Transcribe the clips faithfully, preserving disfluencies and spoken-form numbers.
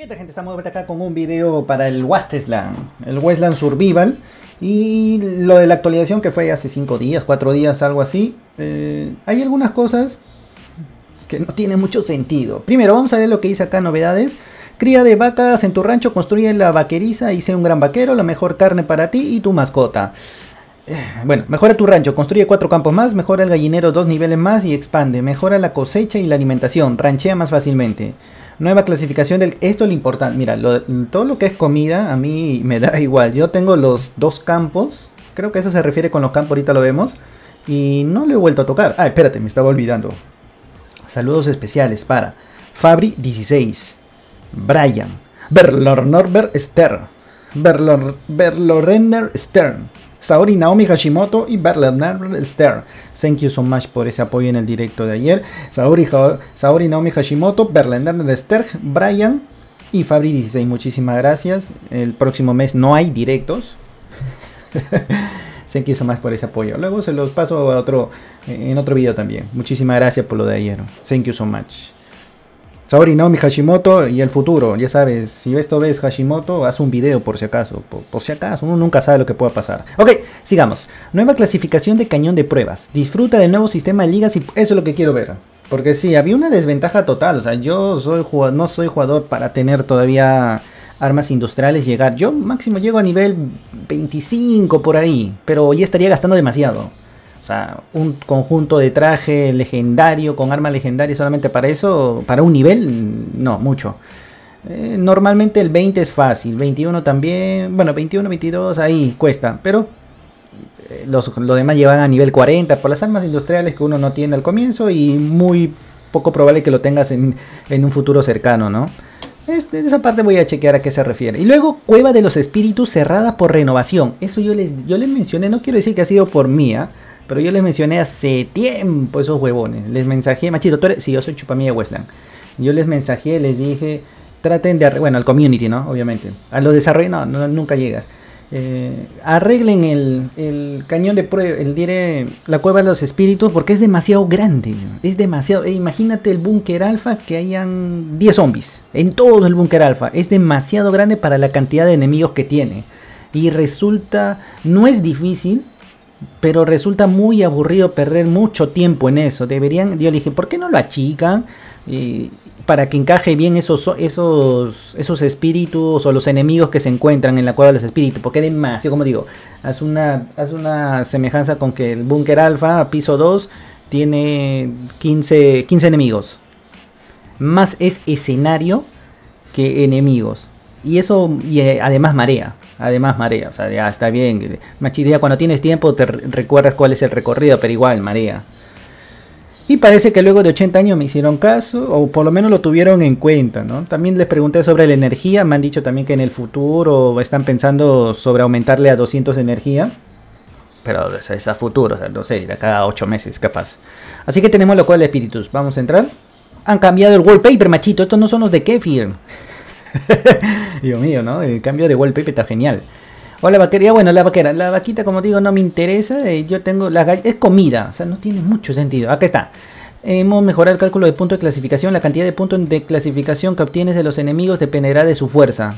¿Qué tal, gente? Estamos de vuelta acá con un video para el Wasteland, el Wasteland Survival. Y lo de la actualización que fue hace cinco días, cuatro días, algo así. Eh, hay algunas cosas que no tienen mucho sentido. Primero, vamos a ver lo que dice acá, novedades. Cría de vacas en tu rancho, construye la vaqueriza y sé un gran vaquero, la mejor carne para ti y tu mascota. Eh, bueno, mejora tu rancho, construye cuatro campos más, mejora el gallinero dos niveles más y expande. Mejora la cosecha y la alimentación, ranchea más fácilmente. Nueva clasificación del... Esto es lo importante. Mira, lo, todo lo que es comida a mí me da igual. Yo tengo los dos campos. Creo que eso se refiere con los campos, ahorita lo vemos. Y no lo he vuelto a tocar. Ah, espérate, me estaba olvidando. Saludos especiales para Fabri dieciséis, Brian, Berlor Norbert Stern, Berlor, Berlorender Stern, Saori Naomi Hashimoto y Berlorender Stern. Thank you so much por ese apoyo en el directo de ayer. Saori, Saori Naomi Hashimoto, Berlorender Stern, Brian y Fabri dieciséis. Muchísimas gracias. El próximo mes no hay directos. Thank you so much por ese apoyo. Luego se los paso a otro, en otro video también. Muchísimas gracias por lo de ayer. Thank you so much. Saori Naomi Hashimoto y el futuro. Ya sabes, si esto ves Hashimoto, haz un video por si acaso. Por, por si acaso, uno nunca sabe lo que pueda pasar. Ok, sigamos. Nueva clasificación de cañón de pruebas. Disfruta del nuevo sistema de ligas y eso es lo que quiero ver. Porque sí, había una desventaja total. O sea, yo soy jugador, no soy jugador para tener todavía armas industriales, llegar. Yo máximo llego a nivel veinticinco por ahí, pero ya estaría gastando demasiado. O sea, un conjunto de traje legendario con arma legendaria solamente para eso, para un nivel, no, mucho. Eh, normalmente el veinte es fácil, veintiuno también, bueno, veintiuno, veintidós, ahí cuesta, pero eh, los, los demás llevan a nivel cuarenta por las armas industriales que uno no tiene al comienzo y muy poco probable que lo tengas en, en un futuro cercano, ¿no? Este, esa parte voy a chequear a qué se refiere. Y luego, Cueva de los Espíritus cerrada por renovación. Eso yo les, yo les mencioné, no quiero decir que ha sido por mía, pero yo les mencioné hace tiempo esos huevones. Les mensajé, machito, tú eres... Sí, yo soy chupamilla de Wasteland. Yo les mensajé, les dije, traten de... Bueno, al community, ¿no? Obviamente. A los desarrolladores, no, no, nunca llegas. Eh, arreglen el, el cañón de prueba, el dire, la Cueva de los Espíritus, porque es demasiado grande. Es demasiado... Eh, imagínate el búnker alfa que hayan diez zombies. En todo el búnker alfa. Es demasiado grande para la cantidad de enemigos que tiene. Y resulta... No es difícil, pero resulta muy aburrido perder mucho tiempo en eso. Deberían, yo le dije, ¿por qué no lo achican? Eh, para que encaje bien esos, esos, esos espíritus o los enemigos que se encuentran en la Cueva de los Espíritus. Porque demasiado, como digo, haz una, haz una semejanza con que el búnker alfa, piso dos, tiene quince, quince enemigos. Más es escenario que enemigos. Y eso, y eh, además marea. Además marea, o sea, ya está bien. Machidea, cuando tienes tiempo te recuerdas cuál es el recorrido, pero igual marea. Y parece que luego de ochenta años me hicieron caso, o por lo menos lo tuvieron en cuenta, ¿no? También les pregunté sobre la energía, me han dicho también que en el futuro están pensando sobre aumentarle a doscientos energía. Pero o sea, es a futuro, o sea, no sé, de cada ocho meses, capaz. Así que tenemos lo cual de espíritus. Vamos a entrar. Han cambiado el wallpaper, machito, estos no son los de Kefir. Dios mío, ¿no? El cambio de wallpaper está genial. Hola vaquería, bueno, la vaquera, la vaquita como digo no me interesa, eh, yo tengo la es comida, o sea, no tiene mucho sentido. Acá está. Hemos mejorado el cálculo de puntos de clasificación, la cantidad de puntos de clasificación que obtienes de los enemigos dependerá de su fuerza.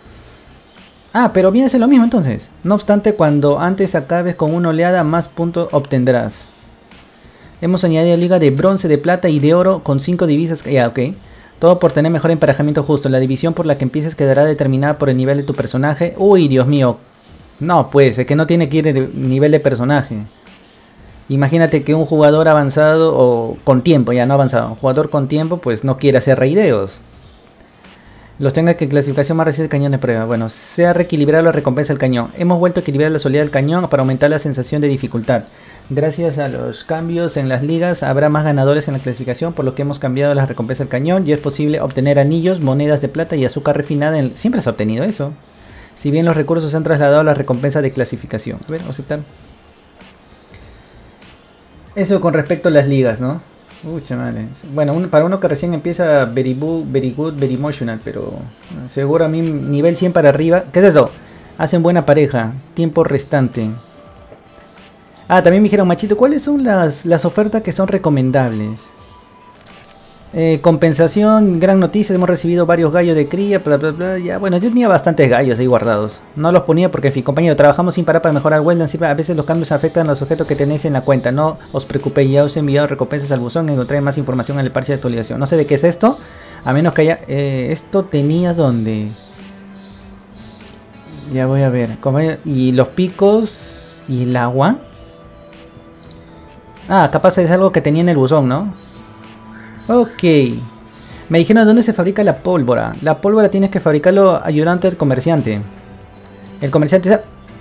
Ah, pero viene a ser lo mismo entonces. No obstante, cuando antes acabes con una oleada, más puntos obtendrás. Hemos añadido liga de bronce, de plata y de oro con cinco divisas. Ya, ok. Todo por tener mejor emparejamiento justo. La división por la que empieces quedará determinada por el nivel de tu personaje. Uy, Dios mío. No, pues, es que no tiene que ir de nivel de personaje. Imagínate que un jugador avanzado, o con tiempo, ya no avanzado, un jugador con tiempo, pues no quiere hacer reideos. Los tenga que clasificación más reciente cañón de prueba. Bueno, se ha reequilibrado la recompensa del cañón. Hemos vuelto a equilibrar la solidez del cañón para aumentar la sensación de dificultad. Gracias a los cambios en las ligas habrá más ganadores en la clasificación, por lo que hemos cambiado las recompensas del cañón y es posible obtener anillos, monedas de plata y azúcar refinada. En... Siempre has obtenido eso. Si bien los recursos se han trasladado a las recompensas de clasificación. A ver, vamos a aceptar. Eso con respecto a las ligas, ¿no? Uy, chamales. Bueno, un, para uno que recién empieza, very, good, very good, very emotional, pero seguro a mí nivel cien para arriba. ¿Qué es eso? Hacen buena pareja. Tiempo restante. Ah, también me dijeron, machito, ¿cuáles son las, las ofertas que son recomendables? Eh, compensación, gran noticia, hemos recibido varios gallos de cría, bla bla bla, ya, bueno, yo tenía bastantes gallos ahí guardados. No los ponía porque, en fin, compañero, trabajamos sin parar para mejorar Wetland, sirve, a veces los cambios afectan a los objetos que tenéis en la cuenta. No os preocupéis, ya os he enviado recompensas al buzón, encontré más información en el parche de actualización. No sé de qué es esto, a menos que haya... Eh, esto tenía donde... Ya voy a ver, compañero, y los picos y el agua. Ah, capaz es algo que tenía en el buzón, ¿no? Ok. Me dijeron dónde se fabrica la pólvora. La pólvora tienes que fabricarlo ayudante del comerciante. El comerciante...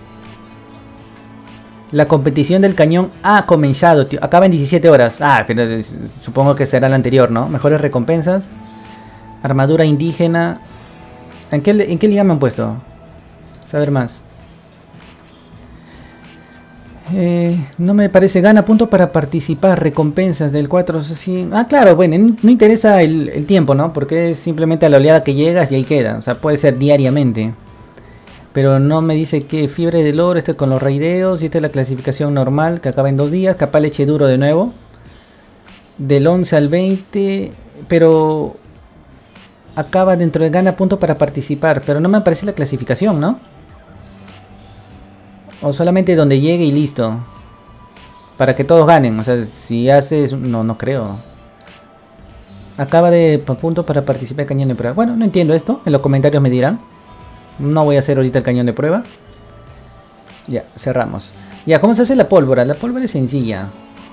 La competición del cañón ha comenzado, tío. Acaba en diecisiete horas. Ah, pero supongo que será la anterior, ¿no? Mejores recompensas. Armadura indígena. ¿En qué, en qué liga me han puesto? Saber más. Eh, no me parece, gana puntos para participar, recompensas del cuatro, así. Ah, claro, bueno, no interesa el, el tiempo, ¿no? Porque es simplemente a la oleada que llegas y ahí queda. O sea, puede ser diariamente. Pero no me dice que fiebre del oro, este con los raideos, y esta es la clasificación normal, que acaba en dos días, capaz leche duro de nuevo. Del once al veinte, pero acaba dentro de gana puntos para participar, pero no me aparece la clasificación, ¿no? O solamente donde llegue y listo. Para que todos ganen. O sea, si haces... No, no creo. Acaba de puntos para participar en cañón de prueba. Bueno, no entiendo esto. En los comentarios me dirán. No voy a hacer ahorita el cañón de prueba. Ya, cerramos. Ya, ¿cómo se hace la pólvora? La pólvora es sencilla.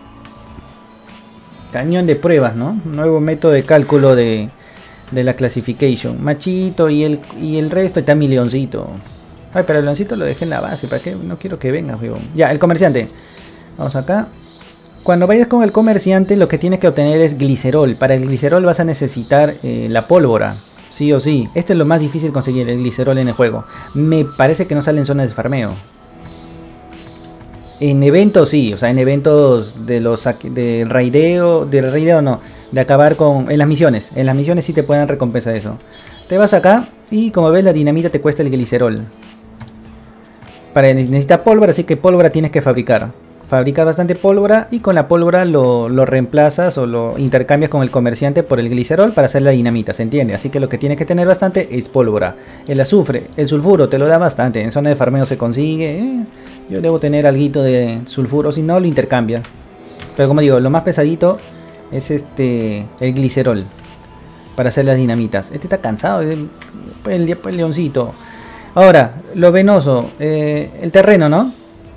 Cañón de pruebas, ¿no? Nuevo método de cálculo de, de la clasification. Machito y el, y el resto está mi leoncito. Ay, pero el leoncito lo dejé en la base. ¿Para qué? No quiero que venga, weón. Ya, el comerciante. Vamos acá. Cuando vayas con el comerciante, lo que tienes que obtener es glicerol. Para el glicerol vas a necesitar eh, la pólvora. Sí o sí. Este es lo más difícil de conseguir, el glicerol en el juego. Me parece que no sale en zonas de farmeo. En eventos sí. O sea, en eventos de los de raideo. De raideo no. De acabar con... En las misiones. En las misiones sí te pueden recompensar eso. Te vas acá y como ves la dinamita te cuesta el glicerol. Para necesitar pólvora, así que pólvora tienes que fabricar. Fabrica bastante pólvora y con la pólvora lo, lo reemplazas o lo intercambias con el comerciante por el glicerol para hacer la dinamita, ¿se entiende? Así que lo que tienes que tener bastante es pólvora. El azufre, el sulfuro te lo da bastante, en zona de farmeo se consigue. Eh, yo debo tener algo de sulfuro, si no lo intercambia. Pero como digo, lo más pesadito es este el glicerol para hacer las dinamitas. Este está cansado, el, el, el leoncito. Ahora, lo venoso, eh, el terreno, ¿no?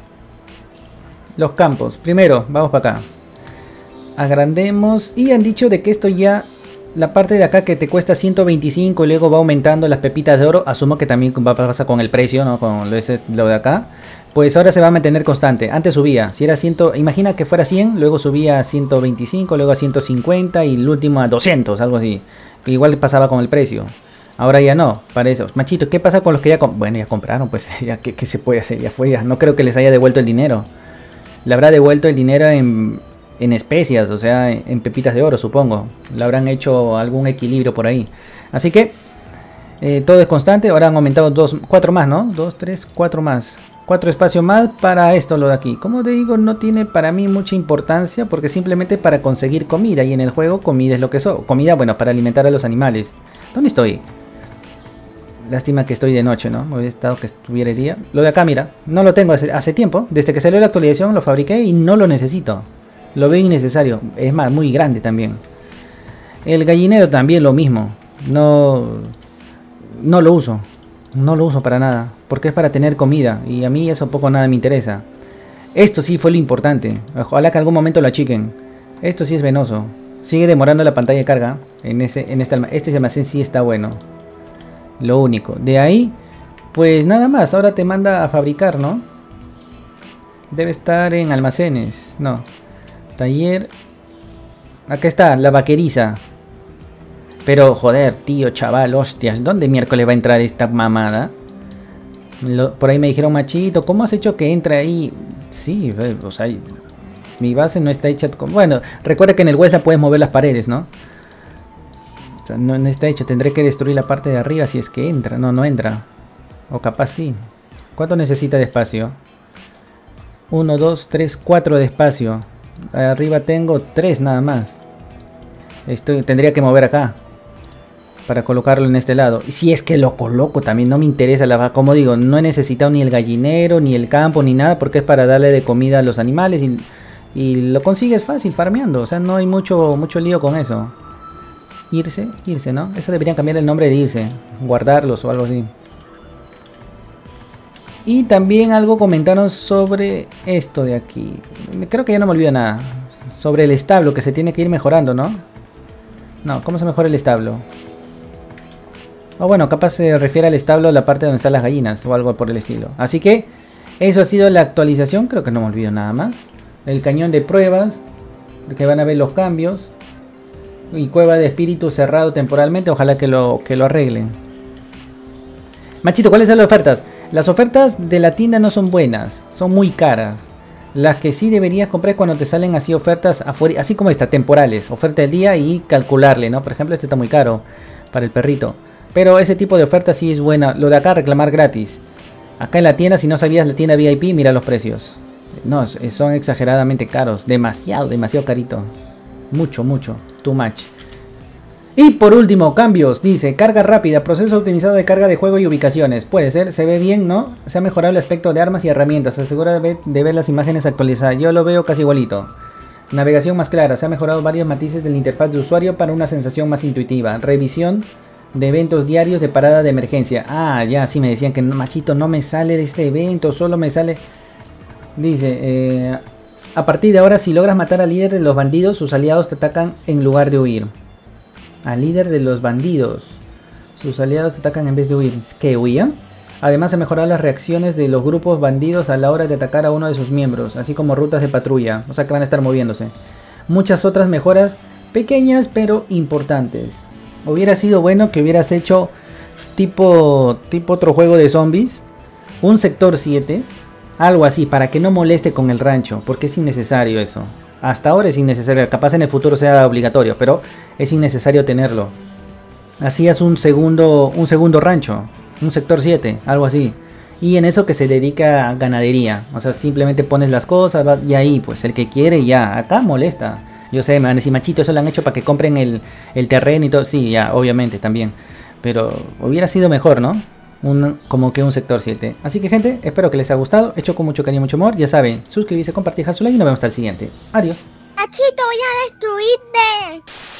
Los campos. Primero, vamos para acá. Agrandemos. Y han dicho de que esto ya... La parte de acá que te cuesta ciento veinticinco y luego va aumentando las pepitas de oro. Asumo que también va a pasar con el precio, ¿no? Con lo, ese, lo de acá. Pues ahora se va a mantener constante. Antes subía. Si era cien... Imagina que fuera cien, luego subía a ciento veinticinco, luego a ciento cincuenta y el último a doscientos, algo así. Igual pasaba con el precio. Ahora ya no, para eso. Machito, ¿qué pasa con los que ya... Bueno, ya compraron, pues ya ¿qué, qué se puede hacer? Ya fue, ya. No creo que les haya devuelto el dinero. Le habrá devuelto el dinero en, en especias, o sea, en, en pepitas de oro, supongo. Le habrán hecho algún equilibrio por ahí. Así que eh, todo es constante. Ahora han aumentado dos, cuatro más, ¿no? Dos, tres, cuatro más. Cuatro espacios más para esto, lo de aquí. Como te digo, no tiene para mí mucha importancia porque simplemente para conseguir comida. Y en el juego comida es lo que son. Comida, bueno, para alimentar a los animales. ¿Dónde estoy? Lástima que estoy de noche, ¿no? Me hubiera estado que estuviera el día. Lo de acá, mira, no lo tengo hace, hace tiempo. Desde que salió la actualización lo fabriqué y no lo necesito. Lo veo innecesario. Es más, muy grande también. El gallinero también lo mismo. No, no lo uso. No lo uso para nada. Porque es para tener comida. Y a mí eso poco o nada me interesa. Esto sí fue lo importante. Ojalá que algún momento lo achiquen. Esto sí es venoso. Sigue demorando la pantalla de carga. En ese, en este, este almacén sí está bueno. Lo único. De ahí, pues nada más. Ahora te manda a fabricar, ¿no? Debe estar en almacenes. No. Taller. Acá está, la vaqueriza. Pero, joder, tío, chaval, hostias. ¿Dónde miércoles va a entrar esta mamada? Lo, por ahí me dijeron, machito, ¿cómo has hecho que entre ahí? Sí, o sea, mi base no está hecha con... Bueno, recuerda que en el Westland puedes mover las paredes, ¿no? O sea, no, no está hecho, tendré que destruir la parte de arriba si es que entra. No, no entra. O capaz sí. ¿Cuánto necesita de espacio? uno, dos, tres, cuatro de espacio. Arriba tengo tres nada más. Esto tendría que mover acá para colocarlo en este lado. Y si es que lo coloco también, no me interesa la vaca. Como digo, no he necesitado ni el gallinero, ni el campo, ni nada, porque es para darle de comida a los animales y, y lo consigues fácil farmeando. O sea, no hay mucho, mucho lío con eso. Irse, irse, ¿no? Eso deberían cambiar el nombre de irse, guardarlos o algo así. Y también algo comentaron sobre esto de aquí. Creo que ya no me olvido nada. Sobre el establo, que se tiene que ir mejorando, ¿no? No, ¿cómo se mejora el establo? O bueno, capaz se refiere al establo, la parte donde están las gallinas o algo por el estilo. Así que eso ha sido la actualización. Creo que no me olvido nada más. El cañón de pruebas, que van a ver los cambios. Y cueva de espíritu cerrado temporalmente. Ojalá que lo, que lo arreglen. Machito, ¿cuáles son las ofertas? Las ofertas de la tienda no son buenas, son muy caras. Las que sí deberías comprar es cuando te salen así ofertas afuera, así como esta, temporales. Oferta del día y calcularle, ¿no? Por ejemplo, este está muy caro para el perrito. Pero ese tipo de oferta sí es buena. Lo de acá, reclamar gratis. Acá en la tienda, si no sabías la tienda V I P, mira los precios. No, son exageradamente caros. Demasiado, demasiado carito. Mucho, mucho. Too much. Y por último, cambios. Dice, carga rápida, proceso optimizado de carga de juego y ubicaciones. Puede ser, se ve bien, ¿no? Se ha mejorado el aspecto de armas y herramientas. Se asegura de ver, de ver las imágenes actualizadas. Yo lo veo casi igualito. Navegación más clara. Se ha mejorado varios matices de la interfaz de usuario para una sensación más intuitiva. Revisión de eventos diarios de parada de emergencia. Ah, ya, sí me decían que no, machito, no me sale de este evento, solo me sale... Dice, eh, a partir de ahora, si logras matar al líder de los bandidos, sus aliados te atacan en lugar de huir. Al líder de los bandidos, sus aliados te atacan en vez de huir. ¿Qué, huían? Además, se mejoraron las reacciones de los grupos bandidos a la hora de atacar a uno de sus miembros, así como rutas de patrulla, o sea que van a estar moviéndose. Muchas otras mejoras pequeñas pero importantes. Hubiera sido bueno que hubieras hecho tipo, tipo otro juego de zombies, un sector siete, algo así, para que no moleste con el rancho, porque es innecesario eso. Hasta ahora es innecesario, capaz en el futuro sea obligatorio, pero es innecesario tenerlo. Hacías un segundo, un segundo rancho, un sector siete, algo así. Y en eso que se dedica a ganadería, o sea, simplemente pones las cosas va, y ahí, pues el que quiere ya, acá molesta. Yo sé, me van a decir, machito, eso lo han hecho para que compren el, el terreno y todo. Sí, ya, obviamente, también. Pero hubiera sido mejor, ¿no? Un, como que un sector siete. Así que, gente, espero que les haya gustado. Hecho con mucho cariño y mucho amor. Ya saben, suscribirse, compartir, dejar su like y nos vemos hasta el siguiente. Adiós. Machito, voy a destruirte.